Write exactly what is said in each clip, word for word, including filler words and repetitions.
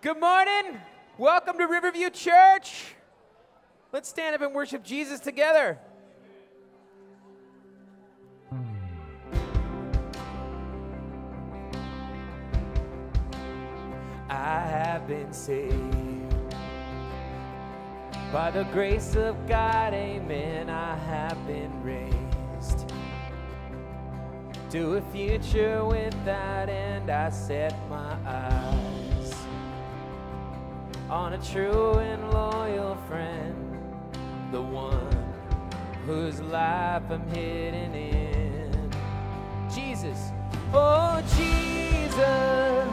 Good morning. Welcome to Riverview Church. Let's stand up and worship Jesus together. I have been saved by the grace of God, amen. I have been raised to a future without end. I set my eyes on a true and loyal friend, the one whose life I'm hidden in. Jesus, oh Jesus,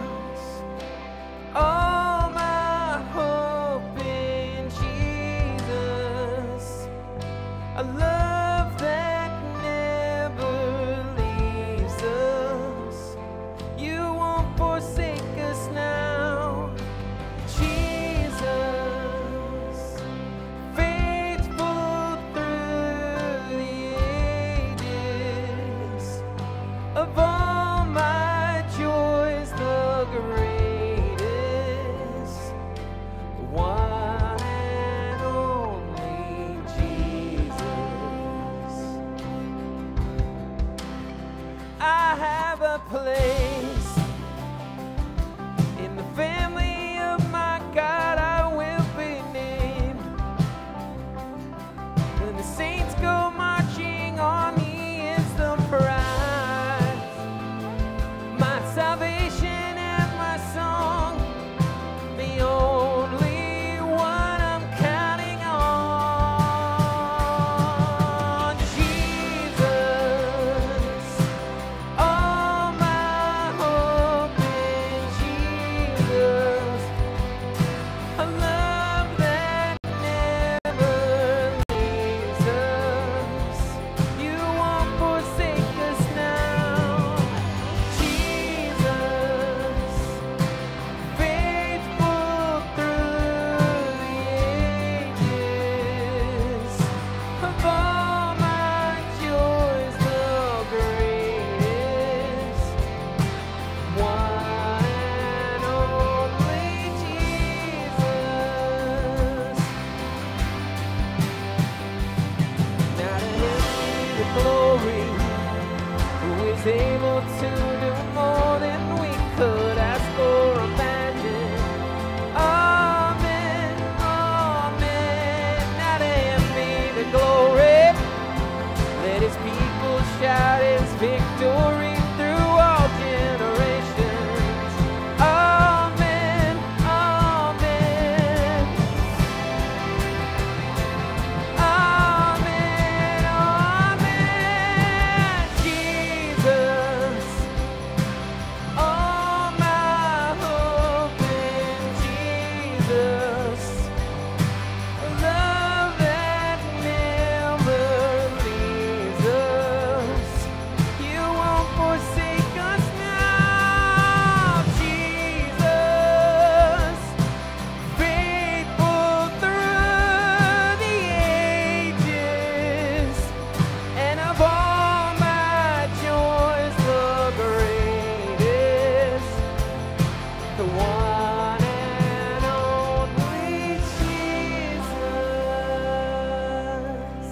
all my hope in Jesus, a love that never leaves us. You won't forsake us now, Jesus, faithful through the ages. Of all my joys, the greatest, one and only Jesus. I have a place in the family of my God. I will be named when the saints go marching on. He is the prize, my salvation and my song, the only one I'm counting on. Jesus, all my hope in Jesus, a love that never leaves us. You won't forsake us now, Jesus, faithful through the ages. Of all my joys, the greatest, one and only Jesus. Now to Him be the glory, who is able to do more than we could ask or imagine. Amen, amen. Now to Him be the glory. Let His people shout His victory through all generations. Amen, amen. Amen, amen. Jesus, all my hope in Jesus, a love that never leaves us. You won't forsake us now, Jesus, faithful through the ages. And of all my joys, the greatest, the one and only Jesus.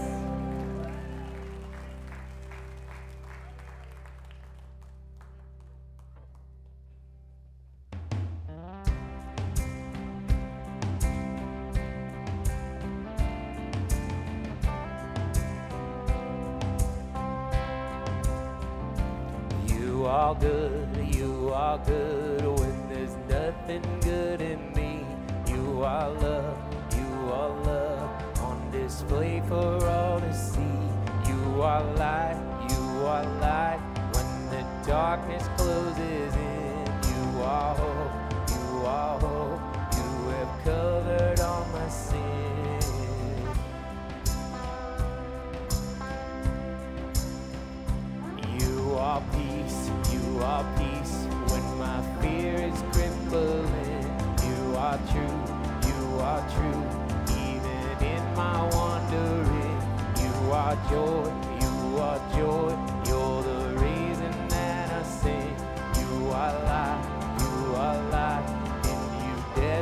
You are good, you are good when there's nothing good in me. You are love, you are love on display for all to see. You are light, you are light when the darkness closes in. You are hope, you are hope, you have covered all my sin. You are peace, you are peace when my fear is crippling. You are true, you are true, even in my wandering. You are joy, you are joy, you're the reason that I sing. You are light, you are light, and you dare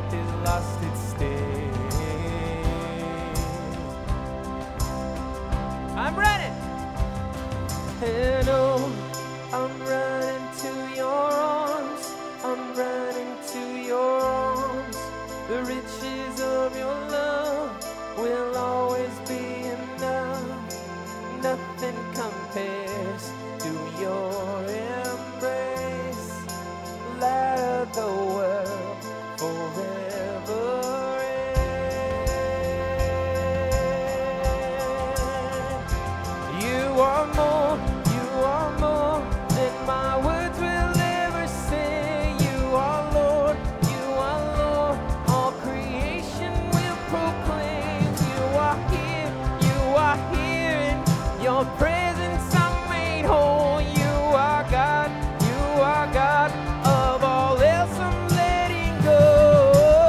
I'm running to your arms, I'm running to your arms. The riches of your love will always be enough. Nothing compares to your embrace. Light of the world forever in. You are more, you are more than my words will ever say. You are Lord, you are Lord, all creation will proclaim. You are here, you are here, in your presence I'm made whole. You are God, you are God, of all else I'm letting go.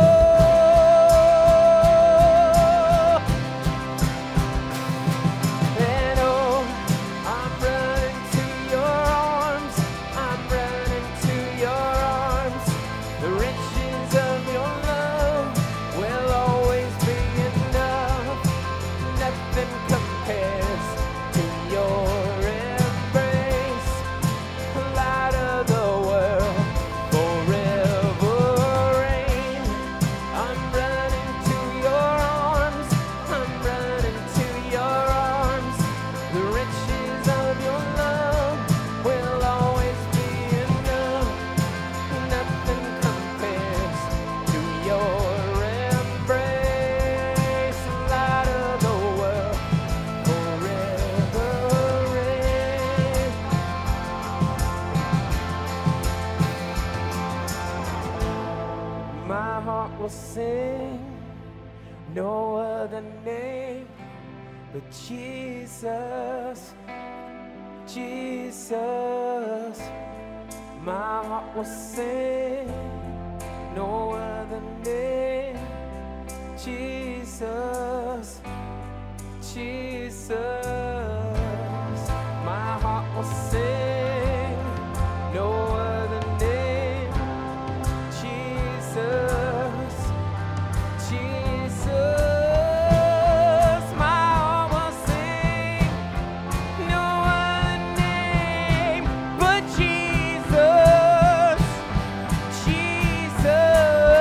And oh, I'm running to your arms, I'm running to your arms. The riches of your love will always be enough. Nothing compares to your embrace. Light of the world forever reign. I'm running to your arms, I'm running to your arms. The riches of your love will always be enough. Nothing compares to your embrace. Light of the world forever reign. My heart will sing no other name but Jesus, Jesus. My heart will sing no other name, Jesus, Jesus. My heart will sing no other name, Jesus, Jesus. My heart will sing no other name but Jesus, Jesus.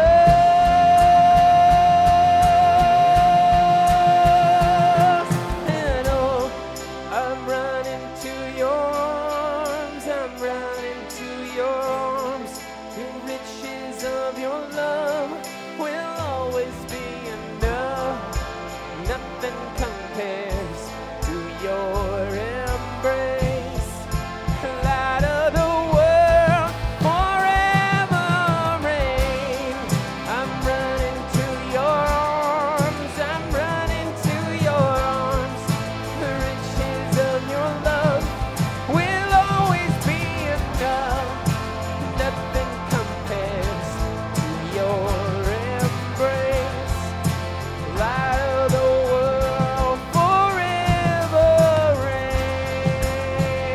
And oh, I'm running to your arms, I'm running to your arms. The riches of your love will always be enough. Nothing compares to your embrace. Light of the world forever reign. I'm running to your arms, I'm running to your arms. The riches of your love will always be enough. Nothing compares to your embrace. Light of the world forever reign.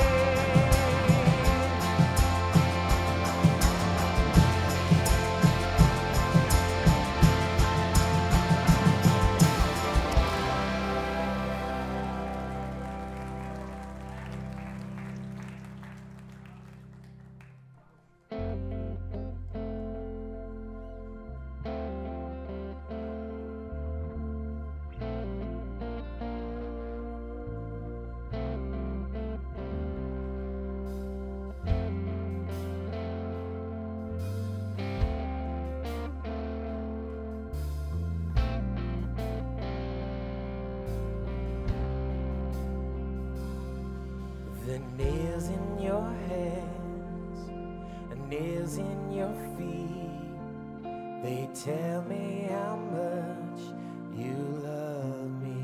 The nails in your hands, the nails in your feet, they tell me how much you love me.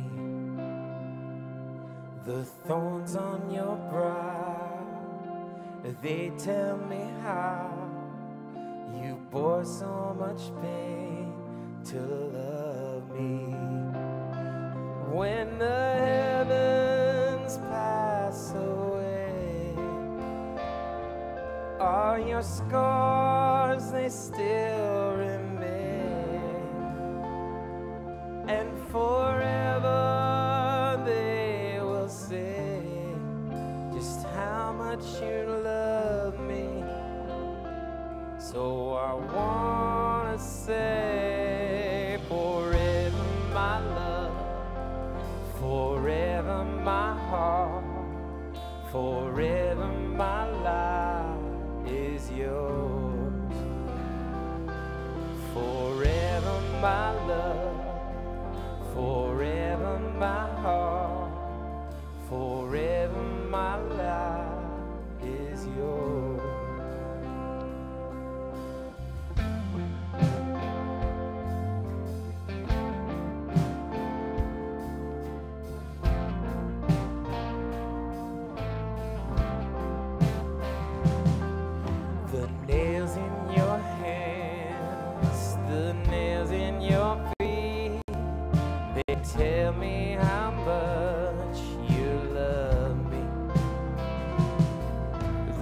The thorns on your brow, they tell me how you bore so much pain to love me. When the heavens pass away, are your scars, they still remain, and forever they will say just how much you love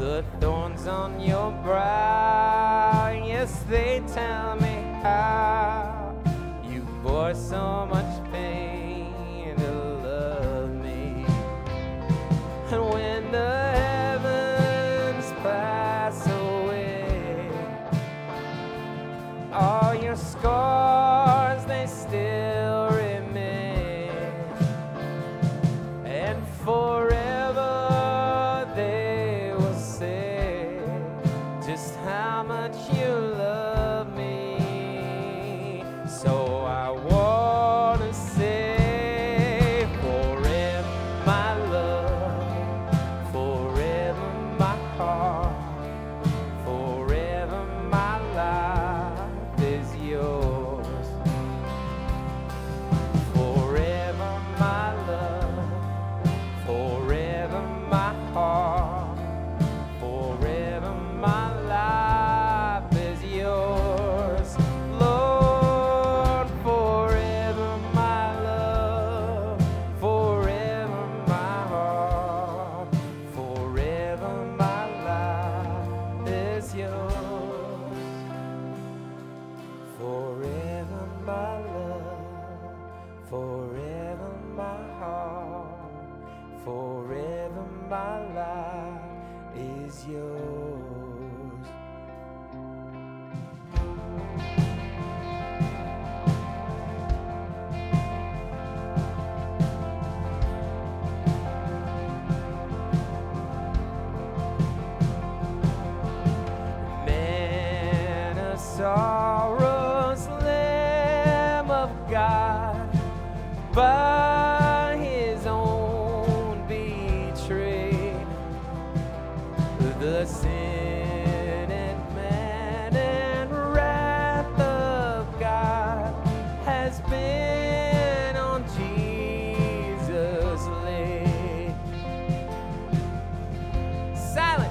the thorns on your brow, yes, they tell me how you bore so much pain to love me. And when the heavens pass away, all your scars, they still remain. And forever they will say just how much you love me. So I want to say forever my love, forever my heart, forever my life is yours. Forever my love, forever my heart, forever my life is yours. Lord, forever my love, forever my heart, forever my life is yours. Forever my love, forever my heart, forever my life is yours. Man of sorrows, Lamb of God, by his own betrayed, the sin and man and wrath of God has been on Jesus laid. Silent,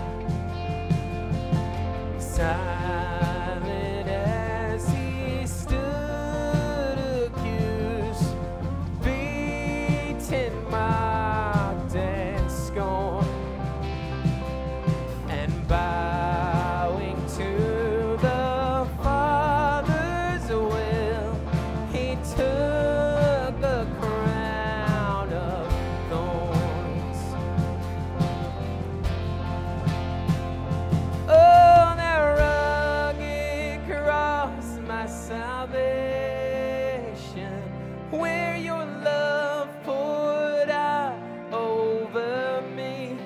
silent as he stood accused, beaten, mocked, and scorned, and bowing to the Father's will, he took the crown of thorns. Oh, that rugged cross, my salvation, where your love poured out over me.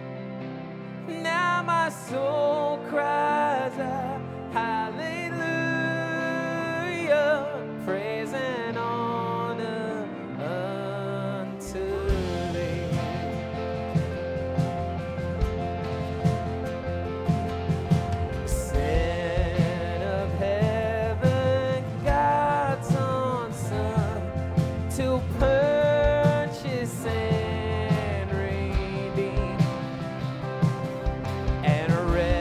Now my soul cries out, hallelujah, praise and honor unto thee. Son of heaven, God's own Son, to purchase and redeem and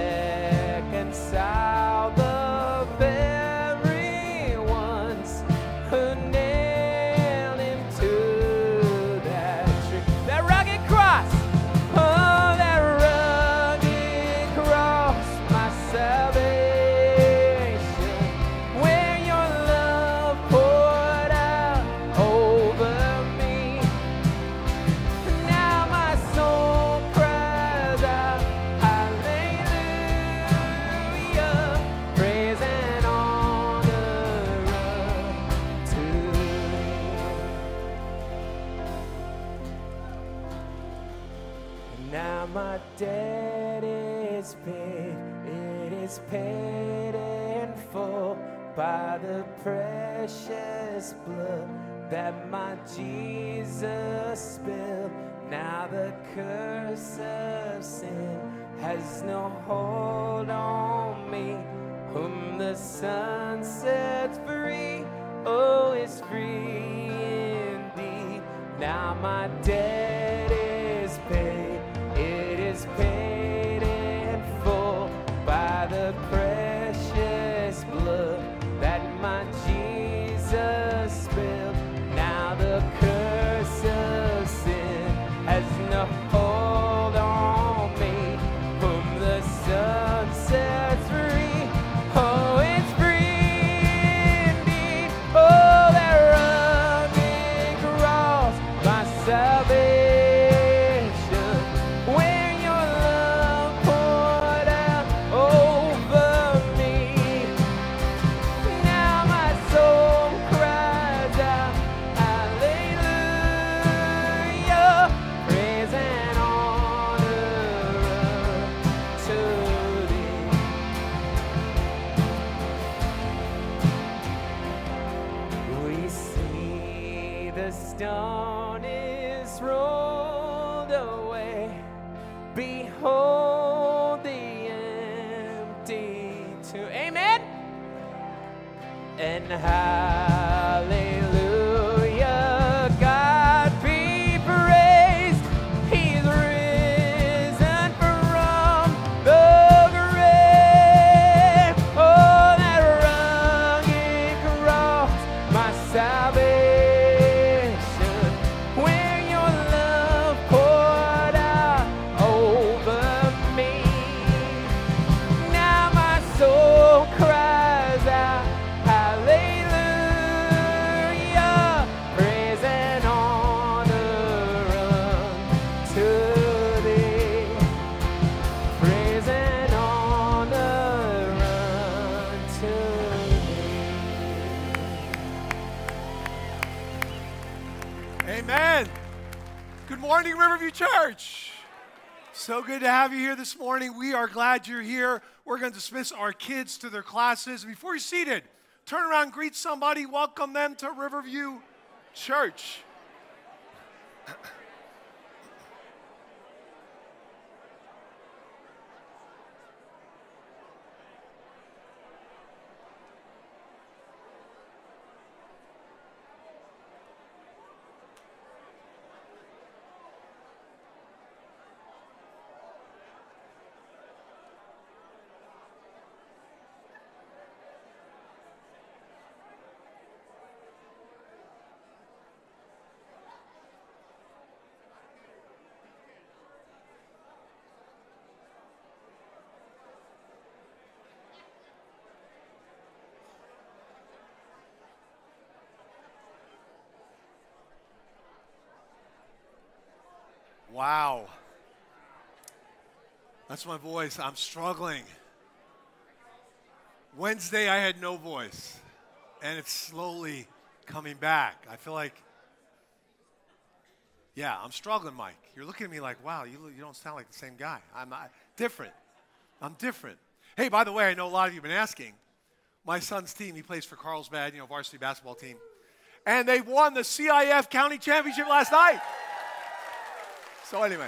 reconcile the very ones who nailed him to that tree. That rugged cross, oh, that rugged cross, my salvation, where your love poured out over me. Now my soul cries out, hallelujah, praise and honor unto thee. Now my debt is paid, it is paid in full by the precious blood that my Jesus spilled. Now the curse of sin has no hold on me. Whom the Son sets free, oh, is free indeed. Now my debt is paid, it is paid in full by the precious blood that my Jesus spilled. Now the curse of sin has no hold on me. Whom the and hallelujah. God be praised, he's risen from the grave. Oh, that rugged cross, my salvation, where your love poured out over me. Now my soul cries out, hallelujah, praise and honor unto thee, praise and honor unto thee. Amen. Good morning, Riverview Church. So good to have you here this morning. We are glad you're here. We're going to dismiss our kids to their classes. Before you're seated, turn around, greet somebody, welcome them to Riverview Church. Wow. That's my voice. I'm struggling. Wednesday, I had no voice, and it's slowly coming back. I feel like, yeah, I'm struggling, Mike. You're looking at me like, wow, you, you don't sound like the same guy. I'm uh, different. I'm different. Hey, by the way, I know a lot of you have been asking. My son's team, he plays for Carlsbad, you know, varsity basketball team, and they won the C I F County Championship last night. So anyway,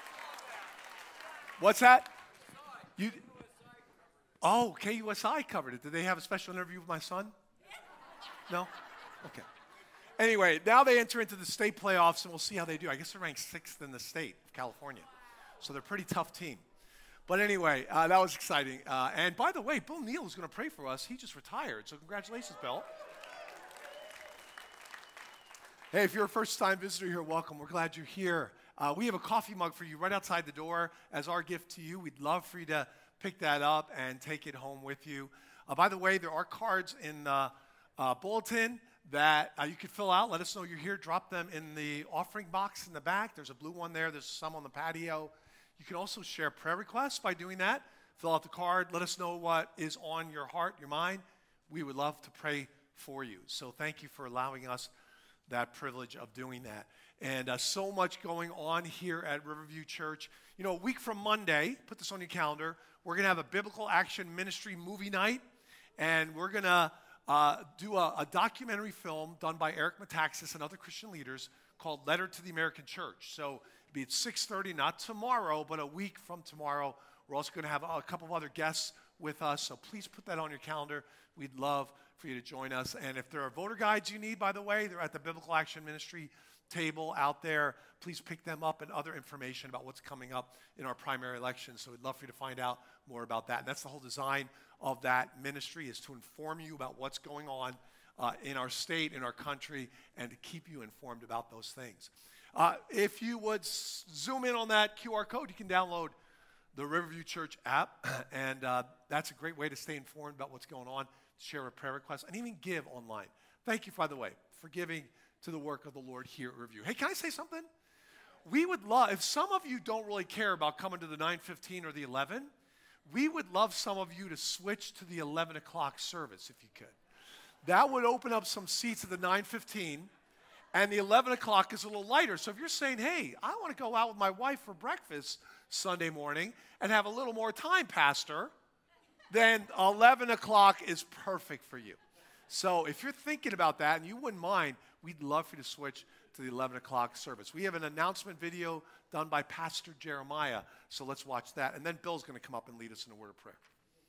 what's that? You, oh, K U S I covered it. Did they have a special interview with my son? No? Okay. Anyway, now they enter into the state playoffs, and we'll see how they do. I guess they're ranked sixth in the state of California. So they're a pretty tough team. But anyway, uh, that was exciting. Uh, and by the way, Bill Neal is going to pray for us. He just retired, so congratulations, Bill. Hey, if you're a first-time visitor here, welcome. We're glad you're here. Uh, we have a coffee mug for you right outside the door as our gift to you. We'd love for you to pick that up and take it home with you. Uh, by the way, there are cards in the uh, bulletin that uh, you can fill out. Let us know you're here. Drop them in the offering box in the back. There's a blue one there. There's some on the patio. You can also share prayer requests by doing that. Fill out the card. Let us know what is on your heart, your mind. We would love to pray for you. So thank you for allowing us that privilege of doing that. And uh, so much going on here at Riverview Church. You know, a week from Monday, put this on your calendar, we're going to have a Biblical Action Ministry movie night. And we're going to uh, do a, a documentary film done by Eric Metaxas and other Christian leaders called Letter to the American Church. So it'll be at six thirty, not tomorrow, but a week from tomorrow. We're also going to have a couple of other guests with us. So please put that on your calendar. We'd love for you to join us. And if there are voter guides you need, by the way, they're at the Biblical Action Ministry table out there. Please pick them up and other information about what's coming up in our primary election. So we'd love for you to find out more about that. And that's the whole design of that ministry, is to inform you about what's going on uh, in our state, in our country, and to keep you informed about those things. Uh, if you would s- zoom in on that Q R code, you can download the Riverview Church app, and uh, that's a great way to stay informed about what's going on, share a prayer request, and even give online. Thank you, by the way, for giving to the work of the Lord here at Riverview. Hey, can I say something? We would love, if some of you don't really care about coming to the nine fifteen or the eleven, we would love some of you to switch to the eleven o'clock service if you could. That would open up some seats at the nine fifteen, and the eleven o'clock is a little lighter. So if you're saying, hey, I want to go out with my wife for breakfast Sunday morning and have a little more time, Pastor, then eleven o'clock is perfect for you. So if you're thinking about that and you wouldn't mind, we'd love for you to switch to the eleven o'clock service. We have an announcement video done by Pastor Jeremiah, so let's watch that. And then Bill's going to come up and lead us in a word of prayer.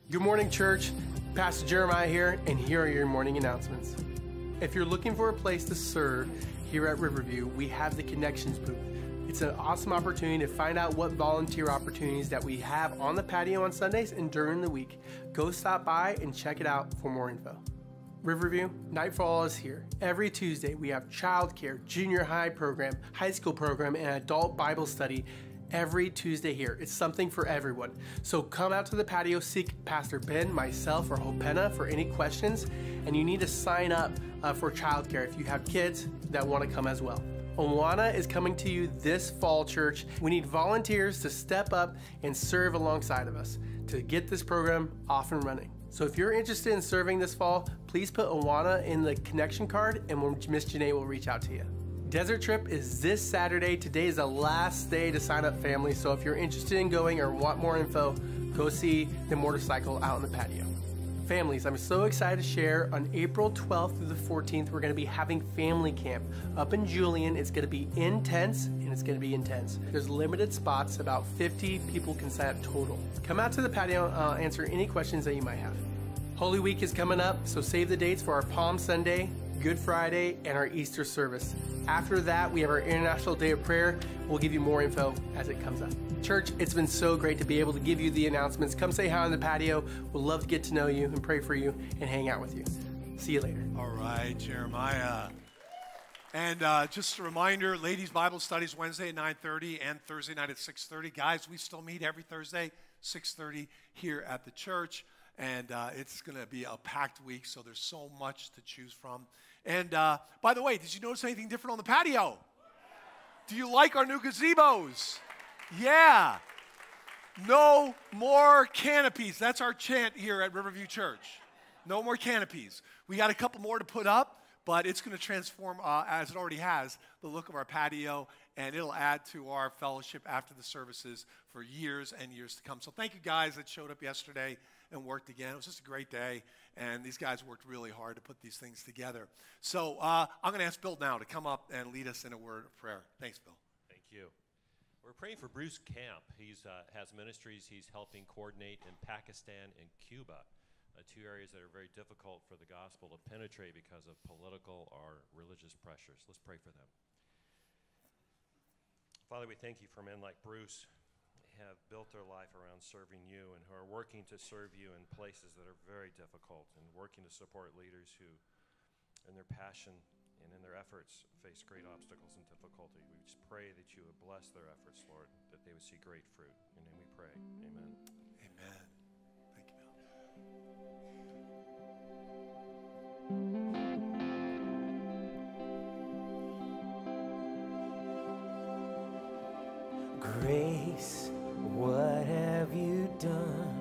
Good morning, church. Pastor Jeremiah here, and here are your morning announcements. If you're looking for a place to serve here at Riverview, we have the Connections booth. It's an awesome opportunity to find out what volunteer opportunities that we have on the patio on Sundays and during the week. Go stop by and check it out for more info. Riverview, Nightfall is here. Every Tuesday, we have childcare, junior high program, high school program, and adult Bible study every Tuesday here. It's something for everyone. So come out to the patio, seek Pastor Ben, myself, or Hopenna for any questions, and you need to sign up uh, for childcare if you have kids that want to come as well. Awana is coming to you this fall, church. We need volunteers to step up and serve alongside of us to get this program off and running. So if you're interested in serving this fall, please put Awana in the connection card and Miss Janae will reach out to you. Desert Trip is this Saturday. Today is the last day to sign up, family. So if you're interested in going or want more info, go see the motorcycle out on the patio. Families, I'm so excited to share on April twelfth through the fourteenth, we're going to be having family camp up in Julian. It's going to be intense, and it's going to be intense. There's limited spots, about fifty people can sign up total. Come out to the patio, and I'll answer any questions that you might have. Holy Week is coming up, so save the dates for our Palm Sunday, Good Friday, and our Easter service. After that, we have our International Day of Prayer. We'll give you more info as it comes up. Church, it's been so great to be able to give you the announcements. Come say hi on the patio. We'd love to get to know you and pray for you and hang out with you. See you later. All right, Jeremiah. And uh, just a reminder, ladies' Bible studies Wednesday at nine thirty and Thursday night at six thirty. Guys, we still meet every Thursday, six thirty here at the church. And uh, it's going to be a packed week, so there's so much to choose from. And uh, by the way, did you notice anything different on the patio? Do you like our new gazebos? Yeah. No more canopies. That's our chant here at Riverview Church. No more canopies. We got a couple more to put up, but it's going to transform, uh, as it already has, the look of our patio, and it'll add to our fellowship after the services for years and years to come. So thank you guys that showed up yesterday and worked again. It was just a great day, and these guys worked really hard to put these things together. So uh, I'm going to ask Bill now to come up and lead us in a word of prayer. Thanks, Bill. Thank you. We're praying for Bruce Camp. He uh, has ministries he's helping coordinate in Pakistan and Cuba, uh, two areas that are very difficult for the gospel to penetrate because of political or religious pressures. Let's pray for them. Father, we thank you for men like Bruce have built their life around serving you and who are working to serve you in places that are very difficult and working to support leaders who, in their passion and in their efforts, face great obstacles and difficulty. We just pray that you would bless their efforts, Lord, that they would see great fruit. In your name we pray. Amen. Amen. Thank you, Bill. Grace, what have you done?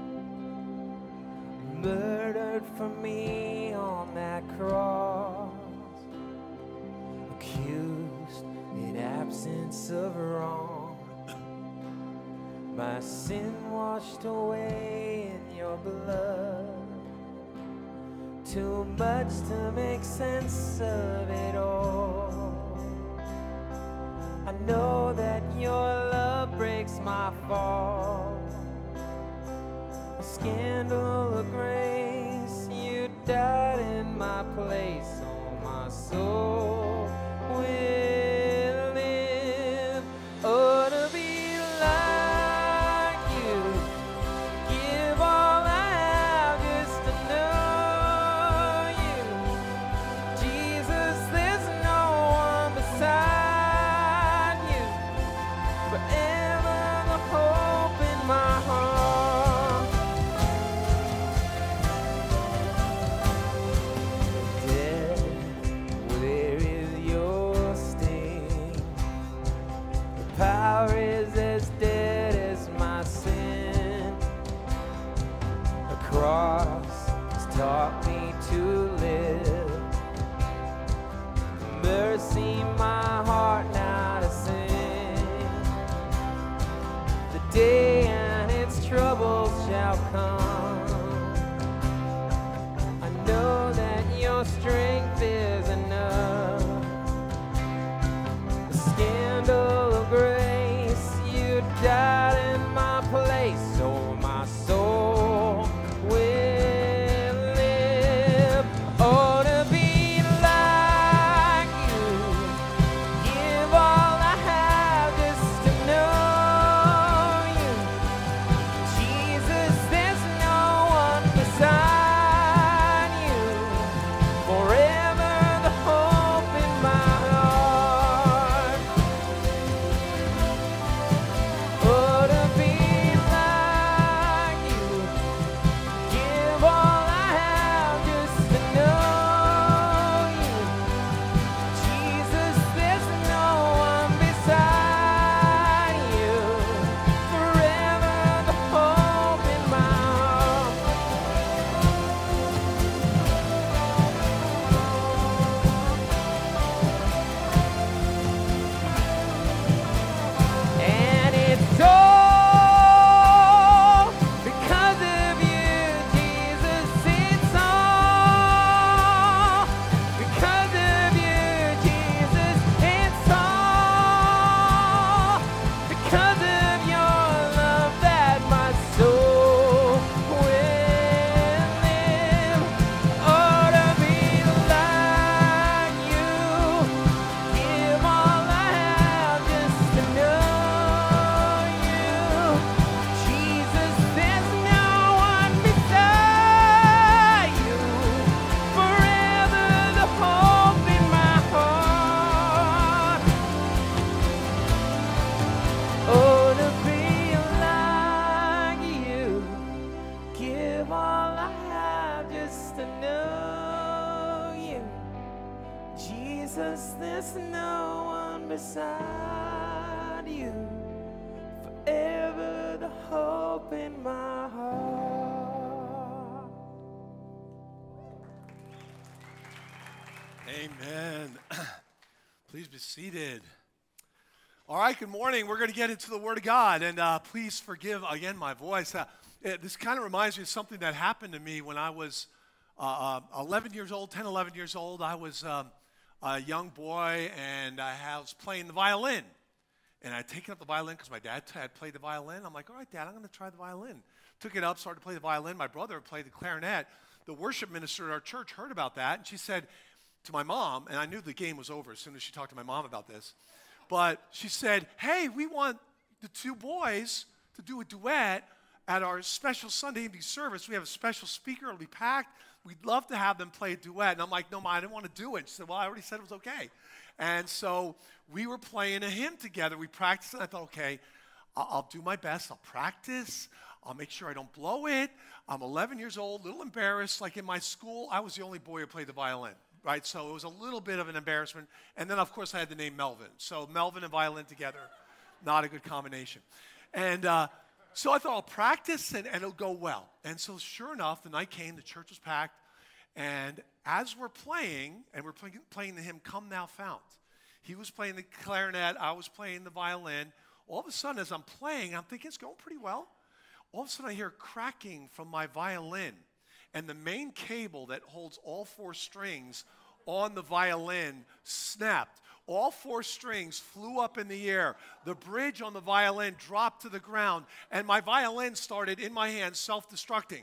Murdered for me on that cross, accused in absence of wrong, my sin washed away in your blood. Too much to make sense of it all. I know that your love breaks my fall. A scandal of grace, you died in my place. Oh, my soul will live. Oh, to be like you, give all I have just to know you. Jesus, there's no one beside you. Forever the hope in my heart. Dead, where is your sting? The power is as dead as my sin. The cross has taught me to live. Mercy, my heart now to sing. The day and its troubles shall come. I know that your strength is enough. The scandal of grace, you died in my place. Oh, my soul There's no one beside you, forever the hope in my heart. Amen. Please be seated. All right, good morning. We're going to get into the Word of God, and uh, please forgive, again, my voice. Uh, it, this kind of reminds me of something that happened to me when I was uh, uh, eleven years old, ten, eleven years old. I was um, a young boy, and I was playing the violin. And I'd taken up the violin because my dad had played the violin. I'm like, all right, Dad, I'm going to try the violin. Took it up, started to play the violin. My brother played the clarinet. The worship minister at our church heard about that, and she said to my mom, and I knew the game was over as soon as she talked to my mom about this, but she said, hey, we want the two boys to do a duet at our special Sunday evening service. We have a special speaker. It'll be packed. We'd love to have them play a duet. And I'm like, no, Ma, I didn't want to do it. She said, well, I already said it was okay. And so we were playing a hymn together. We practiced, and I thought, okay, I'll, I'll do my best. I'll practice. I'll make sure I don't blow it. I'm eleven years old, a little embarrassed. Like in my school, I was the only boy who played the violin, right? So it was a little bit of an embarrassment. And then, of course, I had the name Melvin. So Melvin and violin together, not a good combination. And uh, so I thought I'll practice, and, and it'll go well. And so sure enough, the night came, the church was packed. And as we're playing, and we're playing, playing the hymn, Come Thou Fount, he was playing the clarinet, I was playing the violin. All of a sudden, as I'm playing, I'm thinking it's going pretty well. All of a sudden, I hear cracking from my violin. And the main cable that holds all four strings on the violin snapped. All four strings flew up in the air. The bridge on the violin dropped to the ground. And my violin started, in my hand, self-destructing.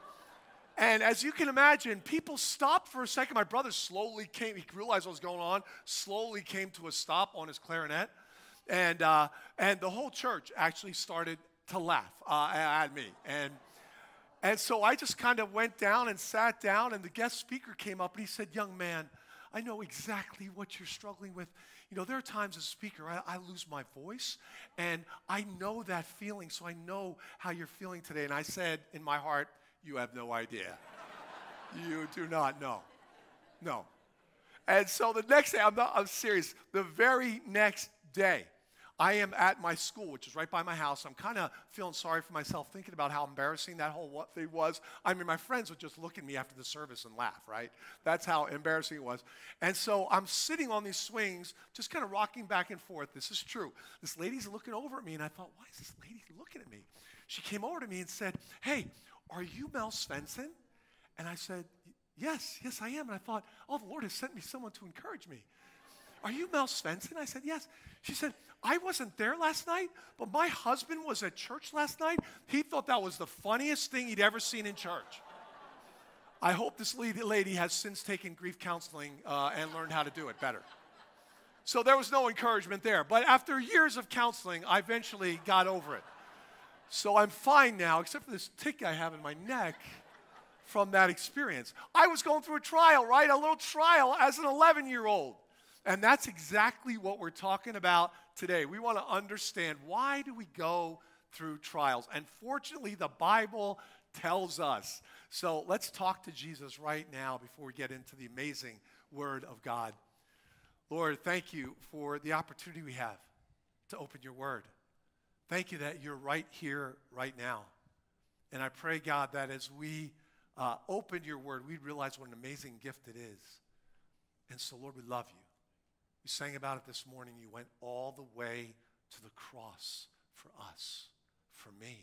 And as you can imagine, people stopped for a second. My brother slowly came. He realized what was going on, slowly came to a stop on his clarinet. And, uh, and the whole church actually started to laugh uh, at me. And, and so I just kind of went down and sat down, and the guest speaker came up, and he said, young man, I know exactly what you're struggling with. You know, there are times as a speaker, I, I lose my voice, and I know that feeling, so I know how you're feeling today. And I said in my heart, you have no idea. You do not know. No. And so the next day, I'm, not, I'm serious, the very next day, I am at my school, which is right by my house. I'm kind of feeling sorry for myself, thinking about how embarrassing that whole what thing was. I mean, my friends would just look at me after the service and laugh, right? That's how embarrassing it was. And so I'm sitting on these swings, just kind of rocking back and forth. This is true. This lady's looking over at me, and I thought, why is this lady looking at me? She came over to me and said, hey, are you Mel Svendsen? And I said, yes, yes, I am. And I thought, oh, the Lord has sent me someone to encourage me. Are you Mel Svendsen? I said, yes. She said, I wasn't there last night, but my husband was at church last night. He thought that was the funniest thing he'd ever seen in church. I hope this lady has since taken grief counseling uh, and learned how to do it better. So there was no encouragement there. But after years of counseling, I eventually got over it. So I'm fine now, except for this tick I have in my neck from that experience. I was going through a trial, right? A little trial as an eleven-year-old. And that's exactly what we're talking about today. We want to understand, why do we go through trials? And fortunately, the Bible tells us. So let's talk to Jesus right now before we get into the amazing Word of God. Lord, thank you for the opportunity we have to open your Word. Thank you that you're right here, right now. And I pray, God, that as we uh, open your Word, we realize what an amazing gift it is. And so, Lord, we love you. We sang about it this morning. You went all the way to the cross for us, for me.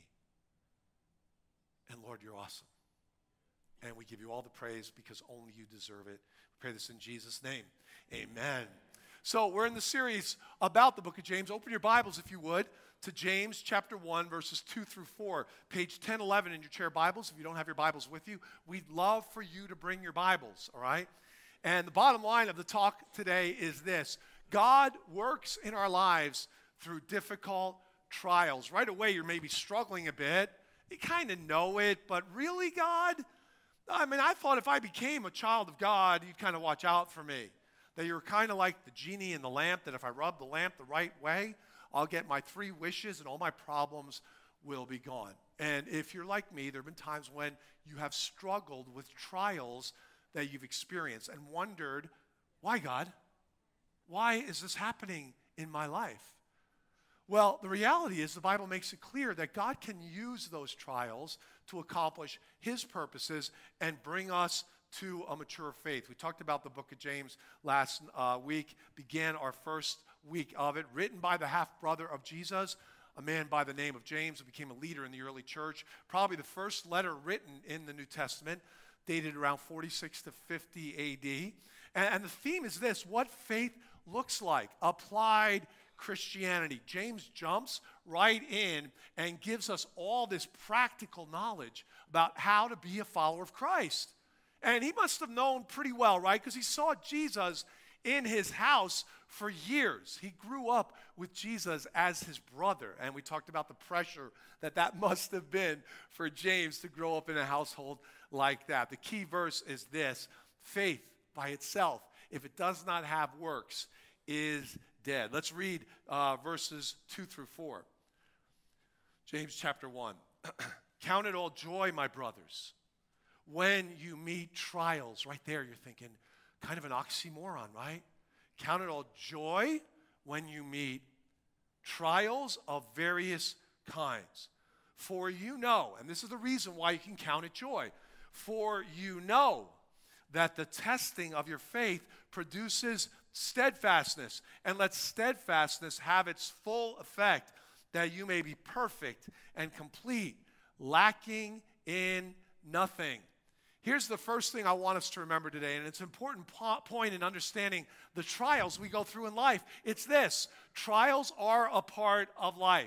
And Lord, you're awesome. And we give you all the praise because only you deserve it. We pray this in Jesus' name. Amen. So we're in the series about the book of James. Open your Bibles, if you would, to James chapter one, verses two through four, page ten eleven in your chair Bibles. If you don't have your Bibles with you, we'd love for you to bring your Bibles, all right? And the bottom line of the talk today is this: God works in our lives through difficult trials. Right away, you're maybe struggling a bit. You kind of know it, but really, God? I mean, I thought if I became a child of God, you'd kind of watch out for me. That you're kind of like the genie in the lamp, that if I rub the lamp the right way, I'll get my three wishes and all my problems will be gone. And if you're like me, there have been times when you have struggled with trials that you've experienced and wondered, why, God? Why is this happening in my life? Well, the reality is the Bible makes it clear that God can use those trials to accomplish his purposes and bring us to a mature faith. We talked about the book of James last uh, week, began our first week of it, written by the half-brother of Jesus, a man by the name of James who became a leader in the early church, probably the first letter written in the New Testament, dated around forty-six to fifty A D. And, and the theme is this: what faith looks like, applied Christianity. James jumps right in and gives us all this practical knowledge about how to be a follower of Christ. And he must have known pretty well, right? Because he saw Jesus in his house for years. He grew up with Jesus as his brother. And we talked about the pressure that that must have been for James to grow up in a household like that. The key verse is this: faith by itself, if it does not have works, is dead. Let's read uh, verses two through four. James chapter one. Count it all joy, my brothers, when you meet trials. Right there, you're thinking, kind of an oxymoron, right? Count it all joy when you meet trials of various kinds. For you know, and this is the reason why you can count it joy, for you know that the testing of your faith produces steadfastness, and let steadfastness have its full effect, that you may be perfect and complete, lacking in nothing. Here's the first thing I want us to remember today, and it's an important po- point in understanding the trials we go through in life. It's this: trials are a part of life.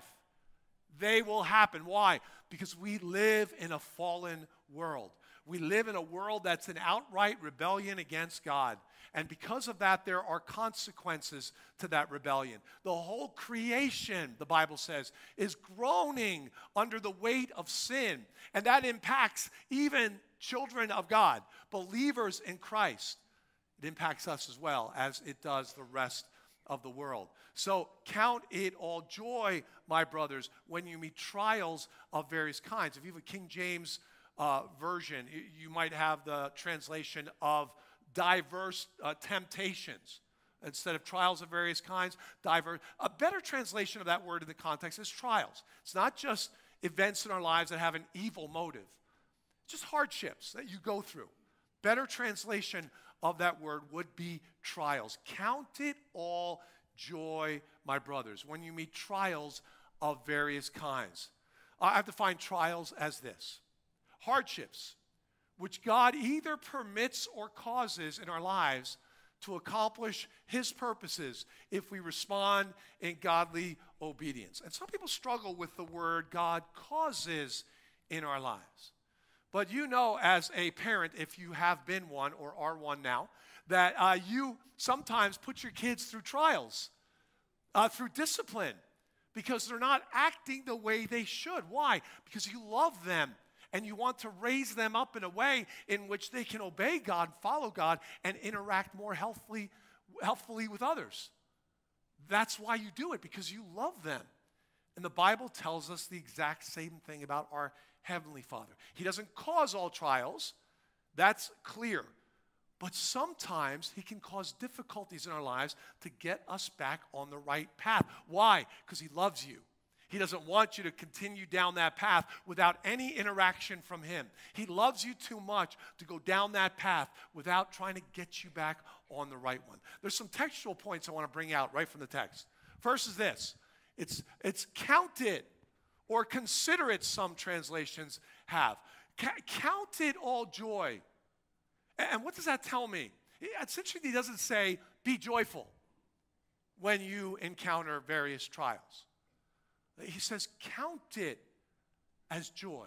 They will happen. Why? Because we live in a fallen world. We live in a world that's in outright rebellion against God. And because of that, there are consequences to that rebellion. The whole creation, the Bible says, is groaning under the weight of sin. And that impacts even children of God, believers in Christ. It impacts us as well as it does the rest of the world. So count it all joy, my brothers, when you meet trials of various kinds. If you have a King James uh, version, you, you might have the translation of diverse uh, temptations. Instead of trials of various kinds, diverse. A better translation of that word in the context is trials. It's not just events in our lives that have an evil motive. Just hardships that you go through. Better translation of that word would be trials. Count it all joy, my brothers, when you meet trials of various kinds. I have defined trials as this: hardships, which God either permits or causes in our lives to accomplish his purposes if we respond in godly obedience. And some people struggle with the word God causes in our lives. But you know, as a parent, if you have been one or are one now, that uh, you sometimes put your kids through trials, uh, through discipline, because they're not acting the way they should. Why? Because you love them and you want to raise them up in a way in which they can obey God, follow God, and interact more healthfully, healthfully with others. That's why you do it, because you love them. And the Bible tells us the exact same thing about our Heavenly Father. He doesn't cause all trials. That's clear. But sometimes he can cause difficulties in our lives to get us back on the right path. Why? Because he loves you. He doesn't want you to continue down that path without any interaction from him. He loves you too much to go down that path without trying to get you back on the right one. There's some textual points I want to bring out right from the text. First is this: it's, it's count it, or consider it, some translations have. Count it all joy. And what does that tell me? Essentially, he doesn't say, be joyful when you encounter various trials. He says, count it as joy.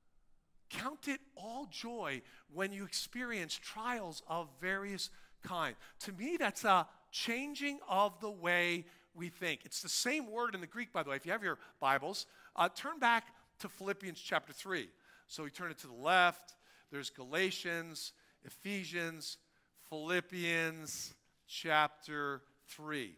Count it all joy when you experience trials of various kinds. To me, that's a changing of the way we think. It's the same word in the Greek, by the way. If you have your Bibles, uh, turn back to Philippians chapter three. So we turn it to the left. There's Galatians, Ephesians, Philippians chapter three.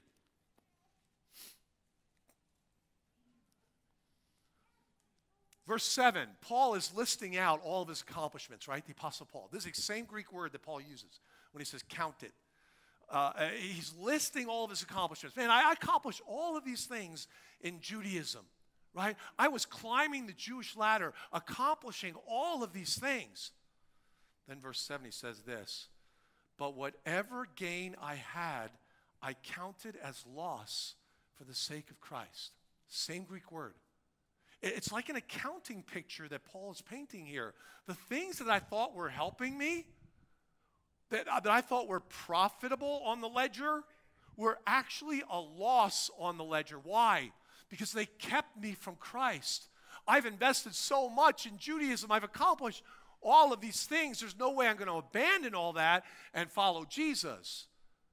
Verse seven, Paul is listing out all of his accomplishments, right? The Apostle Paul. This is the same Greek word that Paul uses when he says count it. uh, he's listing all of his accomplishments. Man, I accomplished all of these things in Judaism, right? I was climbing the Jewish ladder, accomplishing all of these things. Then verse seven, he says this, but whatever gain I had, I counted as loss for the sake of Christ. Same Greek word. It's like an accounting picture that Paul is painting here. The things that I thought were helping me, that, uh, that I thought were profitable on the ledger, were actually a loss on the ledger. Why? Because they kept me from Christ. I've invested so much in Judaism. I've accomplished all of these things. There's no way I'm going to abandon all that and follow Jesus.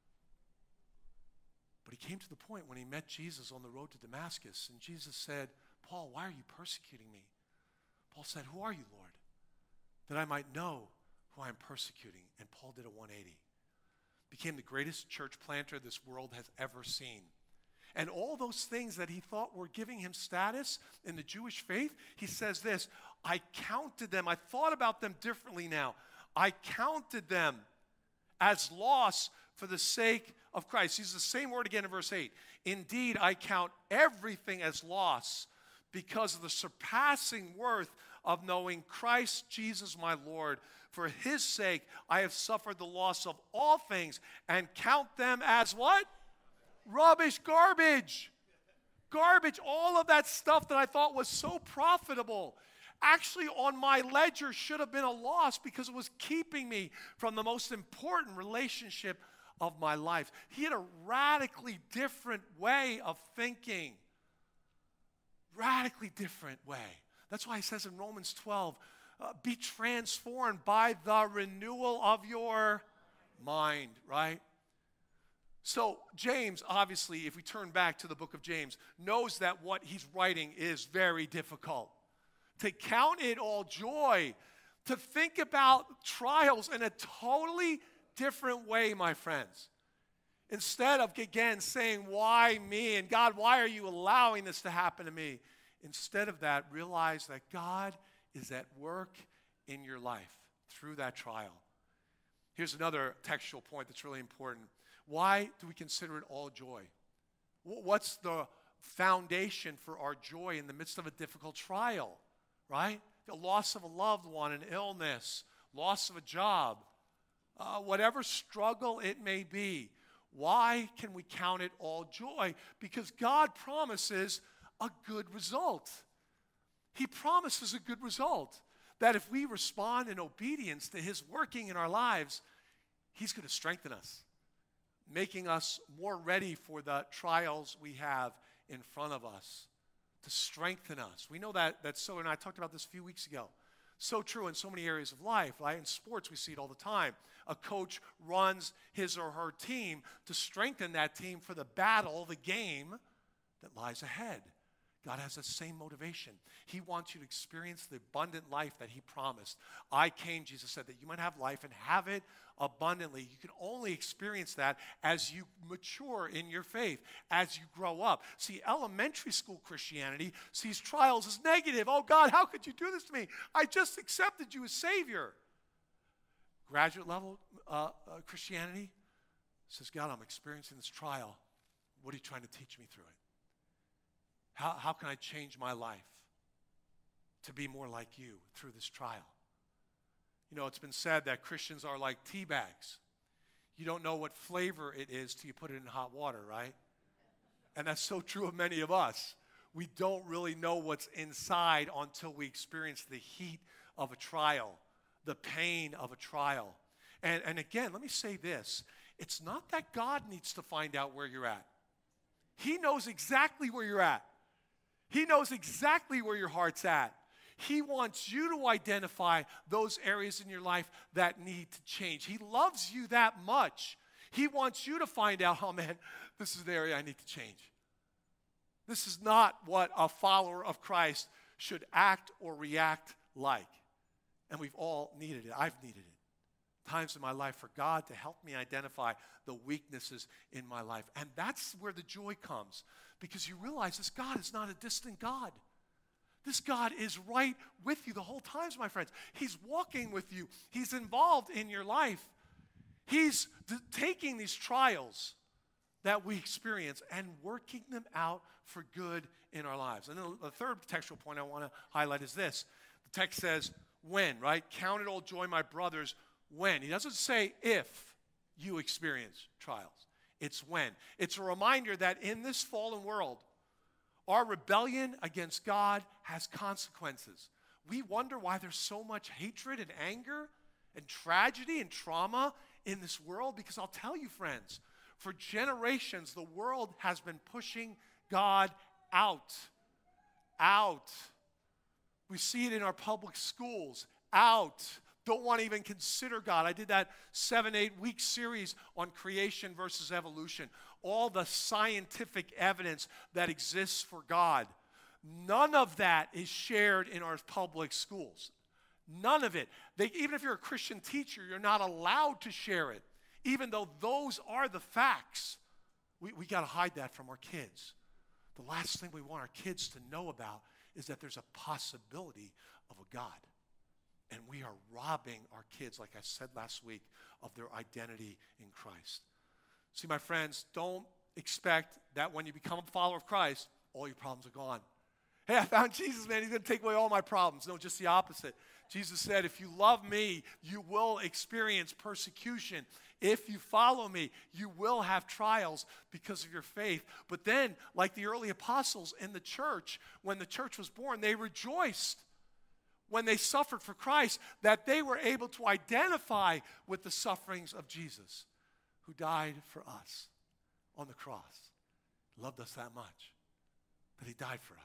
But he came to the point when he met Jesus on the road to Damascus, and Jesus said, Paul, why are you persecuting me? Paul said, who are you, Lord? That I might know who I am persecuting. And Paul did a one eighty. Became the greatest church planter this world has ever seen. And all those things that he thought were giving him status in the Jewish faith, he says this, I counted them. I thought about them differently now. I counted them as loss for the sake of Christ. He uses the same word again in verse eight. Indeed, I count everything as loss because of the surpassing worth of knowing Christ Jesus my Lord. For his sake, I have suffered the loss of all things and count them as what? Rubbish, garbage. Garbage, all of that stuff that I thought was so profitable actually on my ledger should have been a loss because it was keeping me from the most important relationship of my life. He had a radically different way of thinking. Radically different way. That's why he says in Romans twelve, uh, be transformed by the renewal of your mind, right? So James, obviously, if we turn back to the book of James, knows that what he's writing is very difficult. To count it all joy, to think about trials in a totally different way, my friends. Instead of, again, saying, why me? And God, why are you allowing this to happen to me? Instead of that, realize that God is at work in your life through that trial. Here's another textual point that's really important. Why do we consider it all joy? What's the foundation for our joy in the midst of a difficult trial, right? The loss of a loved one, an illness, loss of a job, uh, whatever struggle it may be. Why can we count it all joy? Because God promises a good result. He promises a good result. That if we respond in obedience to his working in our lives, he's going to strengthen us, making us more ready for the trials we have in front of us, to strengthen us. We know that that's so, and I talked about this a few weeks ago. So true in so many areas of life, right? In sports, we see it all the time. A coach runs his or her team to strengthen that team for the battle, the game that lies ahead. God has the same motivation. He wants you to experience the abundant life that he promised. I came, Jesus said, that you might have life and have it abundantly. You can only experience that as you mature in your faith, as you grow up. See, elementary school Christianity sees trials as negative. Oh, God, how could you do this to me? I just accepted you as Savior. Graduate level uh, uh, Christianity says, God, I'm experiencing this trial. What are you trying to teach me through it? How, how can I change my life to be more like you through this trial? You know, it's been said that Christians are like tea bags. You don't know what flavor it is till you put it in hot water, right? And that's so true of many of us. We don't really know what's inside until we experience the heat of a trial, the pain of a trial. And, and again, let me say this. It's not that God needs to find out where you're at. He knows exactly where you're at. He knows exactly where your heart's at. He wants you to identify those areas in your life that need to change. He loves you that much. He wants you to find out, oh man, this is the area I need to change. This is not what a follower of Christ should act or react like. And we've all needed it. I've needed it. Times in my life for God to help me identify the weaknesses in my life. And that's where the joy comes. Because you realize this God is not a distant God. This God is right with you the whole time, my friends. He's walking with you. He's involved in your life. He's d- taking these trials that we experience and working them out for good in our lives. And then the third textual point I want to highlight is this. The text says, when, right? Count it all joy, my brothers, when. He doesn't say if you experience trials. It's when. It's a reminder that in this fallen world, our rebellion against God has consequences. We wonder why there's so much hatred and anger and tragedy and trauma in this world, because I'll tell you, friends, for generations, the world has been pushing God out. Out. We see it in our public schools. Out. Don't want to even consider God. I did that seven, eight week series on creation versus evolution. All the scientific evidence that exists for God. None of that is shared in our public schools. None of it. They, even if you're a Christian teacher, you're not allowed to share it. Even though those are the facts, we, we got to hide that from our kids. The last thing we want our kids to know about is that there's a possibility of a God. And we are robbing our kids, like I said last week, of their identity in Christ. See, my friends, don't expect that when you become a follower of Christ, all your problems are gone. Hey, I found Jesus, man. He's going to take away all my problems. No, just the opposite. Jesus said, if you love me, you will experience persecution. If you follow me, you will have trials because of your faith. But then, like the early apostles in the church, when the church was born, they rejoiced when they suffered for Christ, that they were able to identify with the sufferings of Jesus, who died for us on the cross. He loved us that much, that he died for us.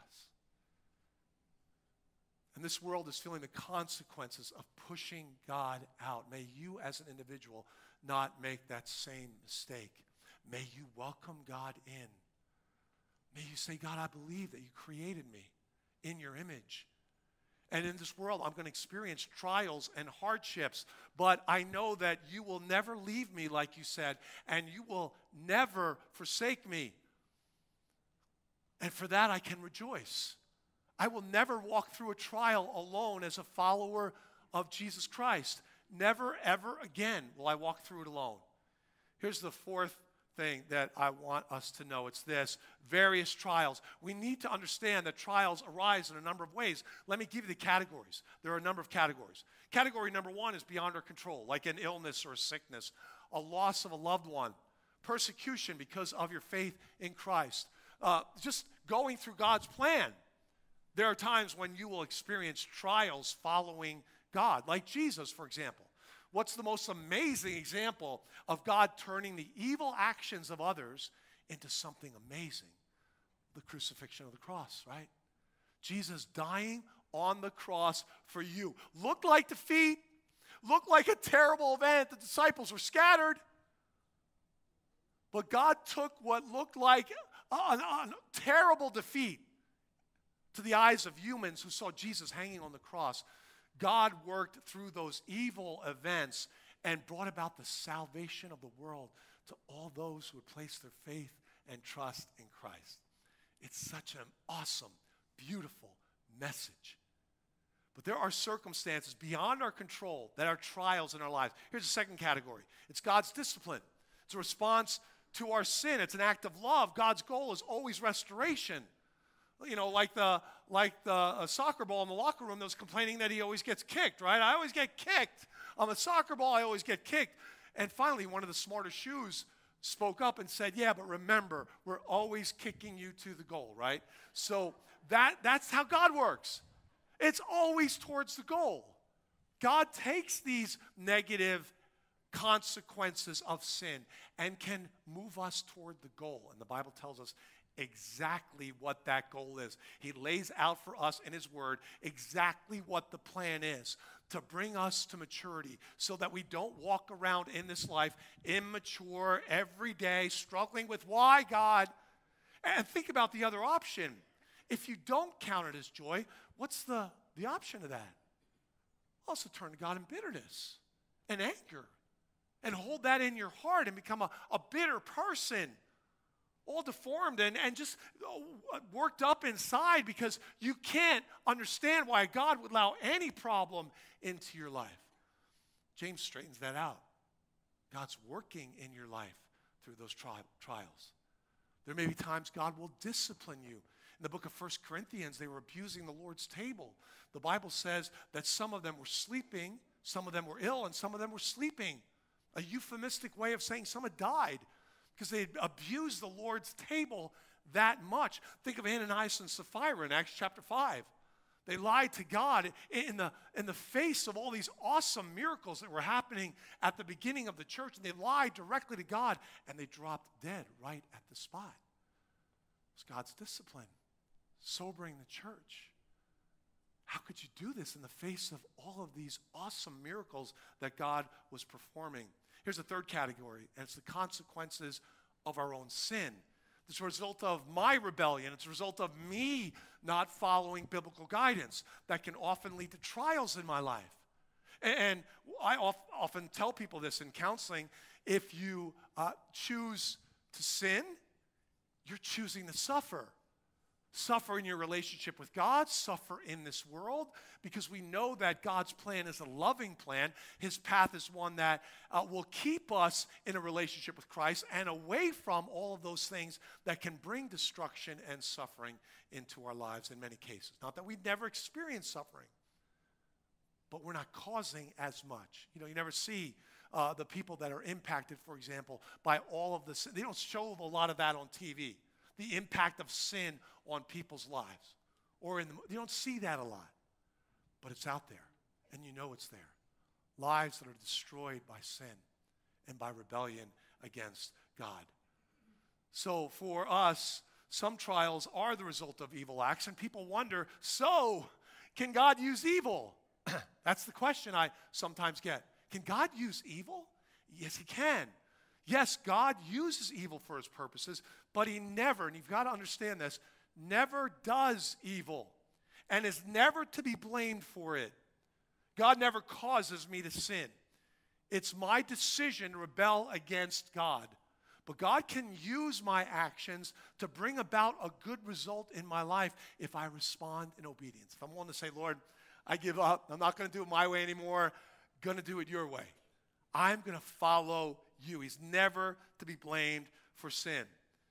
And this world is feeling the consequences of pushing God out. May you as an individual not make that same mistake. May you welcome God in. May you say, God, I believe that you created me in your image. And in this world, I'm going to experience trials and hardships, but I know that you will never leave me, like you said, and you will never forsake me. And for that, I can rejoice. I will never walk through a trial alone as a follower of Jesus Christ. Never, ever again will I walk through it alone. Here's the fourth thing that I want us to know. It's this: various trials. We need to understand that trials arise in a number of ways. Let me give you the categories. There are a number of categories. Category number one is beyond our control, like an illness or a sickness, a loss of a loved one, persecution because of your faith in Christ, uh, just going through God's plan. There are times when you will experience trials following God, like Jesus, for example. What's the most amazing example of God turning the evil actions of others into something amazing? The crucifixion of the cross, right? Jesus dying on the cross for you. Looked like defeat, looked like a terrible event. The disciples were scattered. But God took what looked like a, a, a terrible defeat to the eyes of humans who saw Jesus hanging on the cross. God worked through those evil events and brought about the salvation of the world to all those who would place their faith and trust in Christ. It's such an awesome, beautiful message. But there are circumstances beyond our control that are trials in our lives. Here's the second category. It's God's discipline. It's a response to our sin. It's an act of love. God's goal is always restoration. You know, like the like the uh, soccer ball in the locker room that was complaining that he always gets kicked, right? I always get kicked. On the soccer ball, I always get kicked. And finally, one of the smarter shoes spoke up and said, yeah, but remember, we're always kicking you to the goal, right? So that that's how God works. It's always towards the goal. God takes these negative consequences of sin and can move us toward the goal. And the Bible tells us exactly what that goal is. He lays out for us in his word exactly what the plan is to bring us to maturity so that we don't walk around in this life immature every day, struggling with why, God? And think about the other option. If you don't count it as joy, what's the, the option of that? Also turn to God in bitterness and anger and hold that in your heart and become a, a bitter person, all deformed and, and just worked up inside because you can't understand why God would allow any problem into your life. James straightens that out. God's working in your life through those tri- trials. There may be times God will discipline you. In the book of First Corinthians, they were abusing the Lord's table. The Bible says that some of them were sleeping, some of them were ill, and some of them were sleeping. A euphemistic way of saying some had died because they had abused the Lord's table that much. Think of Ananias and Sapphira in Acts chapter five. They lied to God in the, in the face of all these awesome miracles that were happening at the beginning of the church. And they lied directly to God, and they dropped dead right at the spot. It was God's discipline, sobering the church. How could you do this in the face of all of these awesome miracles that God was performing? Here's a third category, and it's the consequences of our own sin. It's a result of my rebellion. It's a result of me not following biblical guidance that can often lead to trials in my life. And I often tell people this in counseling. If you uh, choose to sin, you're choosing to suffer. Suffer in your relationship with God, suffer in this world, because we know that God's plan is a loving plan. His path is one that uh, will keep us in a relationship with Christ and away from all of those things that can bring destruction and suffering into our lives in many cases. Not that we've never experienced suffering, but we're not causing as much. You know, you never see uh, the people that are impacted, for example, by all of this. They don't show a lot of that on T V. The impact of sin on people's lives. Or in the, you don't see that a lot. But it's out there, and you know it's there. Lives that are destroyed by sin and by rebellion against God. So for us, some trials are the result of evil acts, and people wonder, so can God use evil? That's the question I sometimes get. Can God use evil? Yes, he can. Yes, God uses evil for his purposes, but he never, and you've got to understand this, never does evil and is never to be blamed for it. God never causes me to sin. It's my decision to rebel against God. But God can use my actions to bring about a good result in my life if I respond in obedience. If I'm willing to say, Lord, I give up. I'm not going to do it my way anymore. I'm going to do it your way. I'm going to follow you. He's never to be blamed for sin.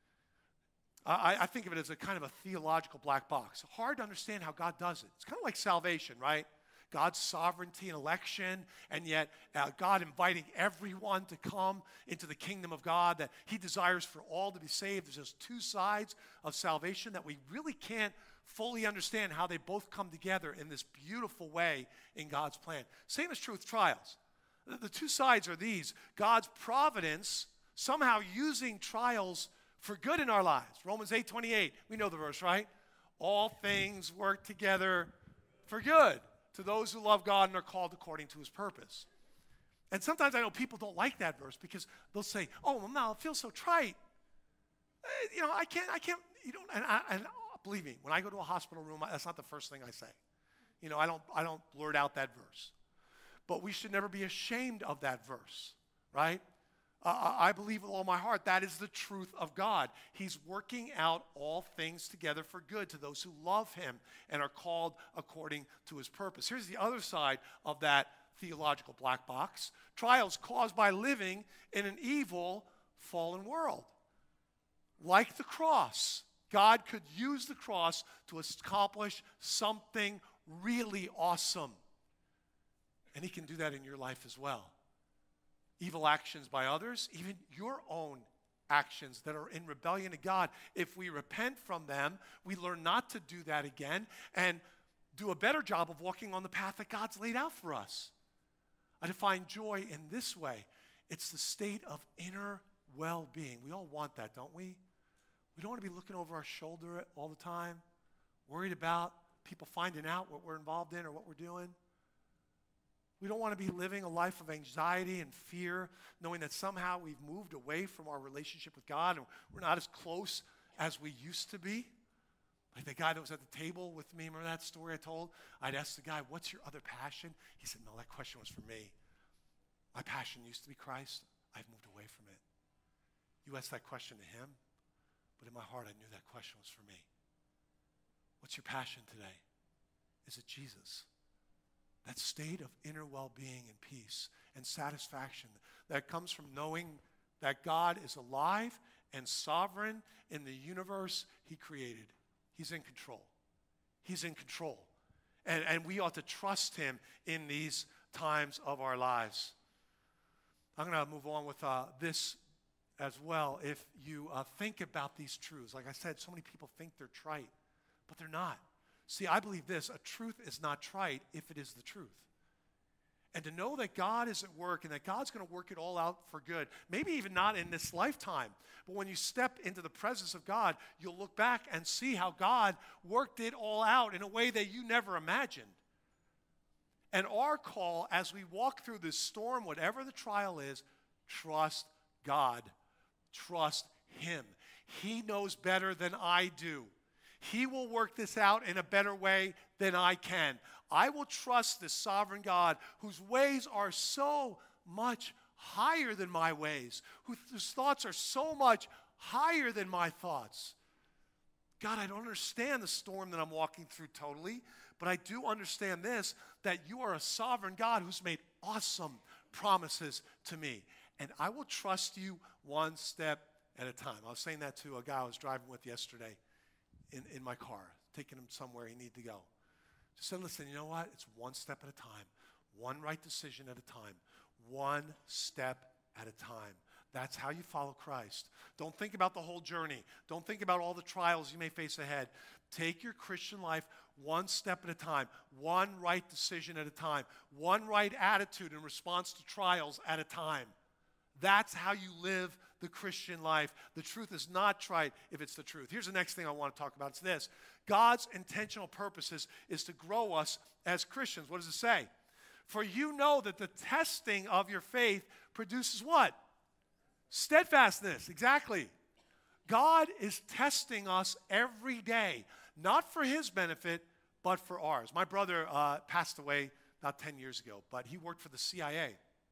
I, I think of it as a kind of a theological black box. Hard to understand how God does it. It's kind of like salvation, right? God's sovereignty and election, and yet uh, God inviting everyone to come into the kingdom of God, that he desires for all to be saved. There's just two sides of salvation that we really can't fully understand how they both come together in this beautiful way in God's plan. Same is true with trials. The, the two sides are these: God's providence somehow using trials for good in our lives. Romans eight twenty-eight, we know the verse, right? All things work together for good to those who love God and are called according to his purpose. And sometimes I know people don't like that verse because they'll say, oh, well, Mel, it feels so trite. Uh, you know, I can't, I can't, you don't, and, I, and believe me, when I go to a hospital room, that's not the first thing I say. You know, I don't, I don't blurt out that verse. But we should never be ashamed of that verse, right? Uh, I believe with all my heart that is the truth of God. He's working out all things together for good to those who love him and are called according to his purpose. Here's the other side of that theological black box: trials caused by living in an evil, fallen world. Like the cross, God could use the cross to accomplish something really awesome. And he can do that in your life as well. Evil actions by others, even your own actions that are in rebellion to God. If we repent from them, we learn not to do that again and do a better job of walking on the path that God's laid out for us. I define joy in this way: it's the state of inner well-being. We all want that, don't we? We don't want to be looking over our shoulder all the time, worried about people finding out what we're involved in or what we're doing. We don't want to be living a life of anxiety and fear, knowing that somehow we've moved away from our relationship with God and we're not as close as we used to be. Like the guy that was at the table with me, remember that story I told? I'd ask the guy, what's your other passion? He said, no, that question was for me. My passion used to be Christ. I've moved away from it. You asked that question to him, but in my heart I knew that question was for me. What's your passion today? Is it Jesus? that state of inner well-being and peace and satisfaction that comes from knowing that God is alive and sovereign in the universe he created. He's in control. He's in control. And, and we ought to trust him in these times of our lives. I'm going to move on with uh, this as well. If you uh, think about these truths, like I said, so many people think they're trite, but they're not. See, I believe this, a truth is not trite if it is the truth. And to know that God is at work and that God's going to work it all out for good, maybe even not in this lifetime, but when you step into the presence of God, you'll look back and see how God worked it all out in a way that you never imagined. And our call as we walk through this storm, whatever the trial is, trust God. Trust him. He knows better than I do. He will work this out in a better way than I can. I will trust this sovereign God whose ways are so much higher than my ways, whose thoughts are so much higher than my thoughts. God, I don't understand the storm that I'm walking through totally, but I do understand this, that you are a sovereign God who's made awesome promises to me. And I will trust you one step at a time. I was saying that to a guy I was driving with yesterday in, in my car, taking him somewhere he needed to go. Just said, listen, you know what? It's one step at a time, one right decision at a time, one step at a time. That's how you follow Christ. Don't think about the whole journey. Don't think about all the trials you may face ahead. Take your Christian life one step at a time, one right decision at a time, one right attitude in response to trials at a time. That's how you live the Christian life. The truth is not trite if it's the truth. Here's the next thing I want to talk about. It's this. God's intentional purposes is to grow us as Christians. What does it say? For you know that the testing of your faith produces what? Steadfastness. Exactly. God is testing us every day, not for his benefit, but for ours. My brother uh, passed away about ten years ago, but he worked for the C I A.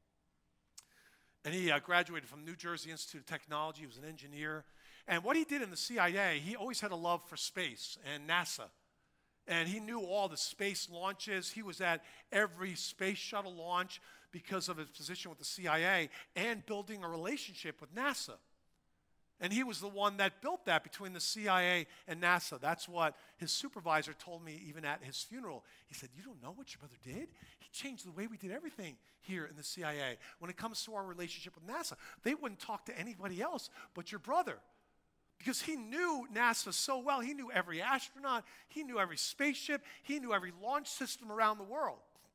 And he uh, graduated from New Jersey Institute of Technology. He was an engineer. And what he did in the C I A, he always had a love for space and NASA. And he knew all the space launches. He was at every space shuttle launch because of his position with the C I A and building a relationship with NASA. And he was the one that built that between the C I A and NASA. That's what his supervisor told me even at his funeral. He said, you don't know what your brother did? He changed the way we did everything here in the C I A. When it comes to our relationship with NASA, they wouldn't talk to anybody else but your brother. Because he knew NASA so well. He knew every astronaut. He knew every spaceship. He knew every launch system around the world.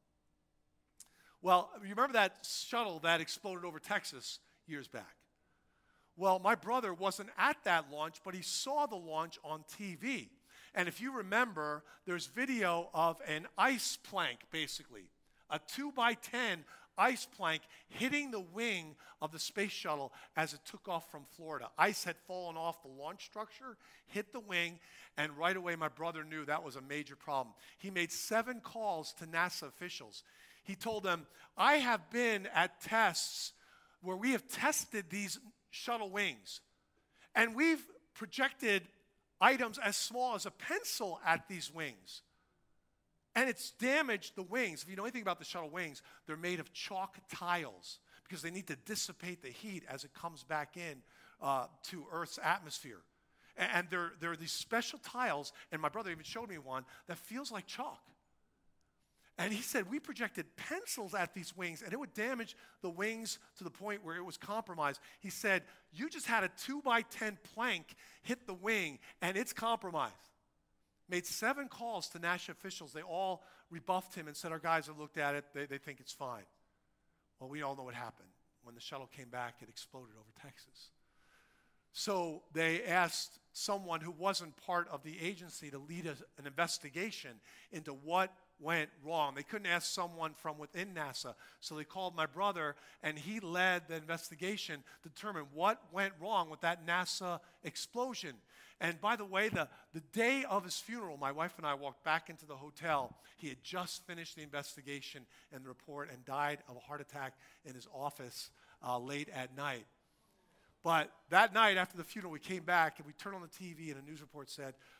Well, you remember that shuttle that exploded over Texas years back? Well, my brother wasn't at that launch, but he saw the launch on T V. And if you remember, there's video of an ice plank, basically, a two by ten ice plank hitting the wing of the space shuttle as it took off from Florida. Ice had fallen off the launch structure, hit the wing, and right away my brother knew that was a major problem. He made seven calls to NASA officials. He told them, I have been at tests where we have tested these shuttle wings, and we've projected items as small as a pencil at these wings. And it's damaged the wings. If you know anything about the shuttle wings, they're made of chalk tiles because they need to dissipate the heat as it comes back in uh, to Earth's atmosphere. And, and there, there are these special tiles, and my brother even showed me one, that feels like chalk. And he said, we projected pencils at these wings, and it would damage the wings to the point where it was compromised. He said, you just had a two by ten plank hit the wing, and it's compromised. Made seven calls to NASA officials. They all rebuffed him and said, our guys have looked at it. They, they think it's fine. Well, we all know what happened. When the shuttle came back, it exploded over Texas. So they asked someone who wasn't part of the agency to lead a, an investigation into what went wrong. They couldn't ask someone from within NASA. So they called my brother, and he led the investigation to determine what went wrong with that NASA explosion. And by the way, the, the day of his funeral, my wife and I walked back into the hotel. He had just finished the investigation and the report and died of a heart attack in his office uh, late at night. But that night after the funeral, we came back and we turned on the T V, and a news report said,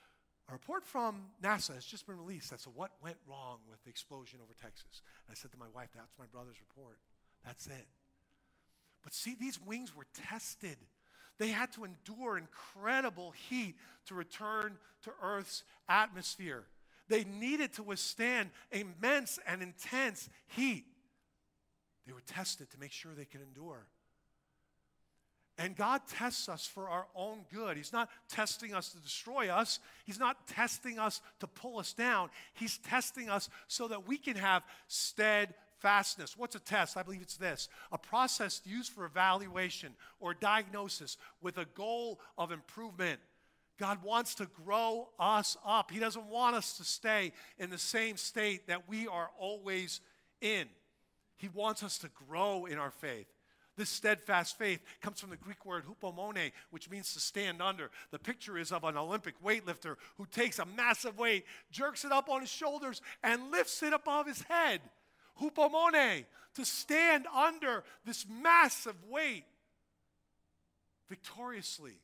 A report from NASA has just been released that said what went wrong with the explosion over Texas. And I said to my wife, that's my brother's report. That's it. But see, these wings were tested. They had to endure incredible heat to return to Earth's atmosphere. They needed to withstand immense and intense heat. They were tested to make sure they could endure. And God tests us for our own good. He's not testing us to destroy us. He's not testing us to pull us down. He's testing us so that we can have steadfastness. What's a test? I believe it's this: a process used for evaluation or diagnosis with a goal of improvement. God wants to grow us up. He doesn't want us to stay in the same state that we are always in. He wants us to grow in our faith. This steadfast faith comes from the Greek word hupomone, which means to stand under. The picture is of an Olympic weightlifter who takes a massive weight, jerks it up on his shoulders, and lifts it above his head. Hupomone, to stand under this massive weight victoriously.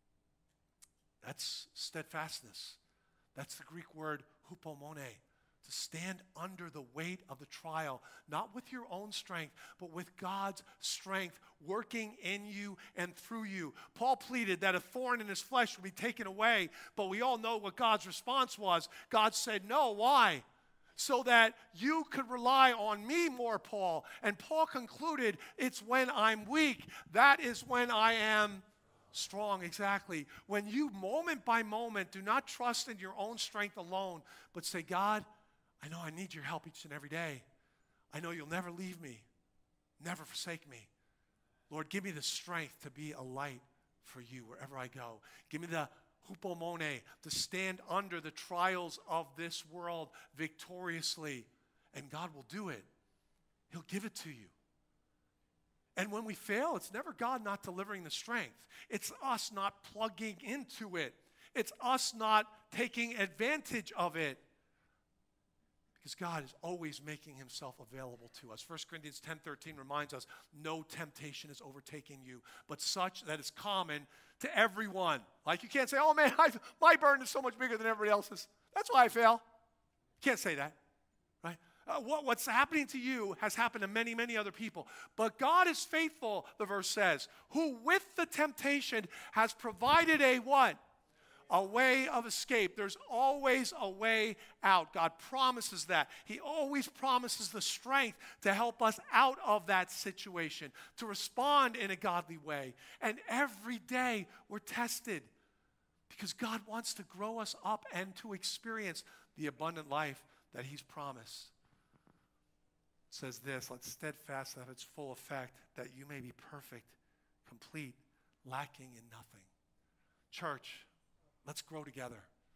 That's steadfastness. That's the Greek word hupomone. To stand under the weight of the trial, not with your own strength, but with God's strength working in you and through you. Paul pleaded that a thorn in his flesh would be taken away, but we all know what God's response was. God said, no, why? So that you could rely on me more, Paul. And Paul concluded, it's when I'm weak, that is when I am strong. Exactly. When you, moment by moment, do not trust in your own strength alone, but say, God, I know I need your help each and every day. I know you'll never leave me, never forsake me. Lord, give me the strength to be a light for you wherever I go. Give me the hupomone to stand under the trials of this world victoriously. And God will do it. He'll give it to you. And when we fail, it's never God not delivering the strength. It's us not plugging into it. It's us not taking advantage of it. Because God is always making himself available to us. First Corinthians ten thirteen reminds us, no temptation is overtaking you, but such that is common to everyone. Like you can't say, oh man, I've, my burden is so much bigger than everybody else's. That's why I fail. You can't say that, right? Uh, what, what's happening to you has happened to many, many other people. But God is faithful, the verse says, who with the temptation has provided a what? A way of escape. There's always a way out. God promises that. He always promises the strength to help us out of that situation, to respond in a godly way. And every day we're tested because God wants to grow us up and to experience the abundant life that he's promised. It says this, let steadfast have its full effect, that you may be perfect, complete, lacking in nothing. Church, let's grow together.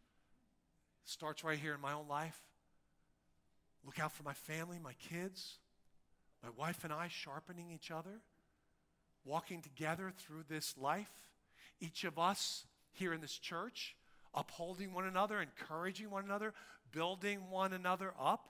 It starts right here in my own life. Look out for my family, my kids, my wife and I sharpening each other, walking together through this life. Each of us here in this church, upholding one another, encouraging one another, building one another up.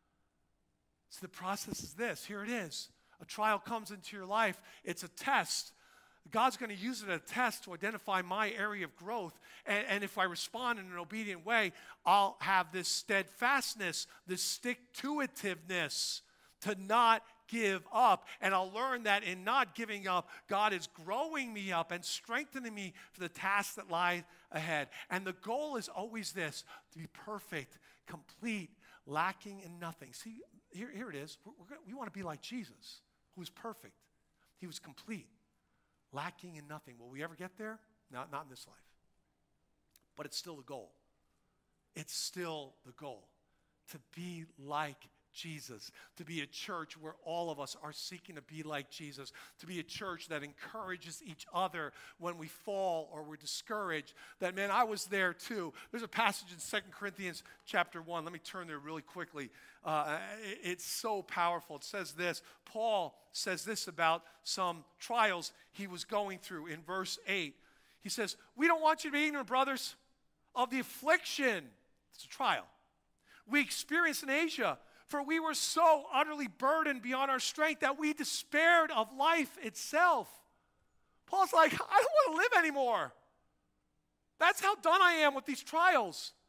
So the process is this. Here it is. A trial comes into your life. It's a test. God's going to use it as a test to identify my area of growth. And, and if I respond in an obedient way, I'll have this steadfastness, this stick-to-itiveness to not give up. And I'll learn that in not giving up, God is growing me up and strengthening me for the tasks that lie ahead. And the goal is always this, to be perfect, complete, lacking in nothing. See, here, here it is. We're, we're, we want to be like Jesus, who was perfect. He was complete. Lacking in nothing. Will we ever get there? Not, not in this life. But it's still the goal. It's still the goal. To be like Jesus. To be a church where all of us are seeking to be like Jesus. To be a church that encourages each other when we fall or we're discouraged. That, man, I was there too. There's a passage in Second Corinthians chapter one. Let me turn there really quickly. Uh, it, it's so powerful. It says this. Paul says this about some trials he was going through in verse eight. He says, we don't want you to be ignorant, brothers, of the affliction. It's a trial. We experienced in Asia. For we were so utterly burdened beyond our strength that we despaired of life itself. Paul's like, I don't want to live anymore. That's how done I am with these trials.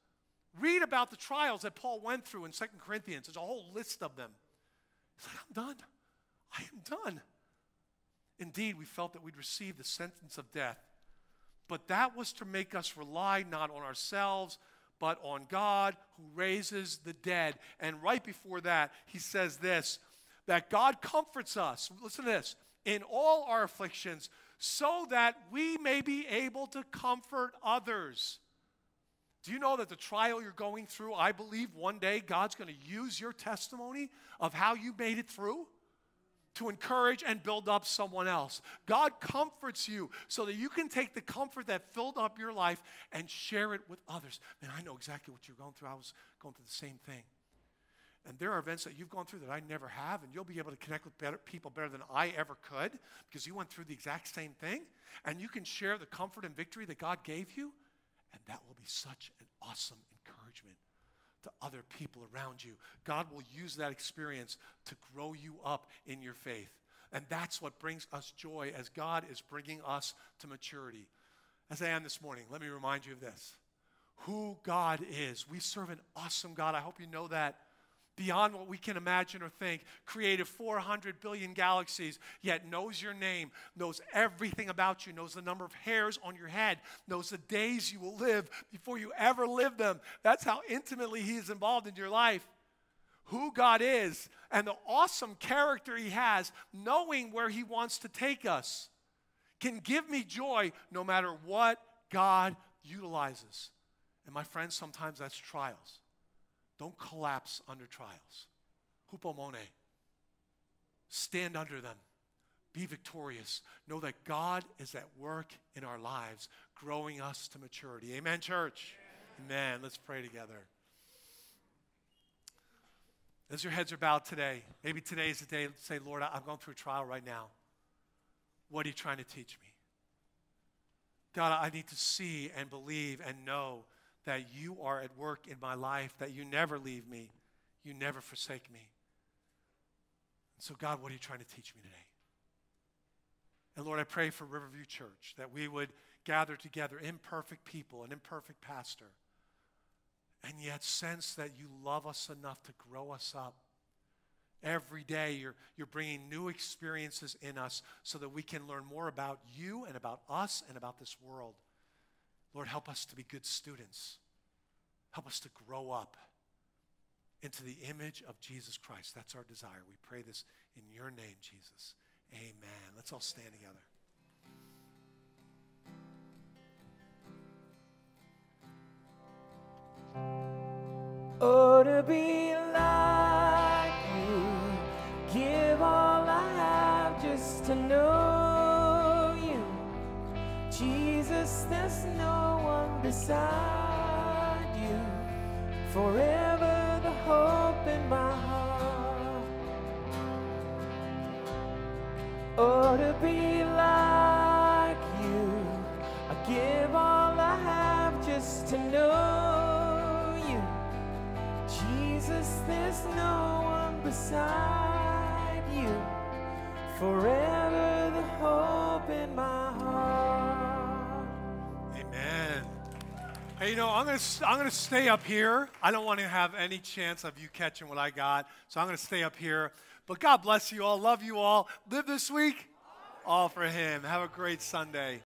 Read about the trials that Paul went through in Second Corinthians. There's a whole list of them. He's like, I'm done. I am done. Indeed, we felt that we'd receive the sentence of death. But that was to make us rely not on ourselves, but on God who raises the dead. And right before that, he says this, that God comforts us, listen to this, in all our afflictions, so that we may be able to comfort others. Do you know that the trial you're going through, I believe one day God's going to use your testimony of how you made it through to encourage and build up someone else. God comforts you so that you can take the comfort that filled up your life and share it with others. Man, I know exactly what you're going through. I was going through the same thing. And there are events that you've gone through that I never have, and you'll be able to connect with better people better than I ever could because you went through the exact same thing, and you can share the comfort and victory that God gave you, and that will be such an awesome encouragement to other people around you. God will use that experience to grow you up in your faith. And that's what brings us joy as God is bringing us to maturity. As I am this morning, let me remind you of this. Who God is. We serve an awesome God. I hope you know that. Beyond what we can imagine or think, created four hundred billion galaxies, yet knows your name, knows everything about you, knows the number of hairs on your head, knows the days you will live before you ever live them. That's how intimately he is involved in your life. Who God is and the awesome character he has, knowing where he wants to take us, can give me joy no matter what God utilizes. And my friends, sometimes that's trials. Don't collapse under trials. Hupomone. Stand under them. Be victorious. Know that God is at work in our lives, growing us to maturity. Amen, church? Amen. Let's pray together. As your heads are bowed today, maybe today is the day to say, Lord, I'm going through a trial right now. What are you trying to teach me? God, I need to see and believe and know that you are at work in my life, that you never leave me, you never forsake me. So God, what are you trying to teach me today? And Lord, I pray for Riverview Church, that we would gather together, imperfect people, an imperfect pastor, and yet sense that you love us enough to grow us up. Every day you're, you're bringing new experiences in us so that we can learn more about you and about us and about this world. Lord, help us to be good students. Help us to grow up into the image of Jesus Christ. That's our desire. We pray this in your name, Jesus. Amen. Let's all stand together. Oh, to be like you, give all I have just to know you. Jesus, there's no one beside you. Forever the hope in my heart. Oh, to be like you, I give all I have just to know you. Jesus, there's no one beside you. Forever the hope in my heart. Amen. Hey, you know, I'm going to I'm going to stay up here. I don't want to have any chance of you catching what I got, so I'm going to stay up here. But God bless you all. Love you all. Live this week all for him. Have a great Sunday.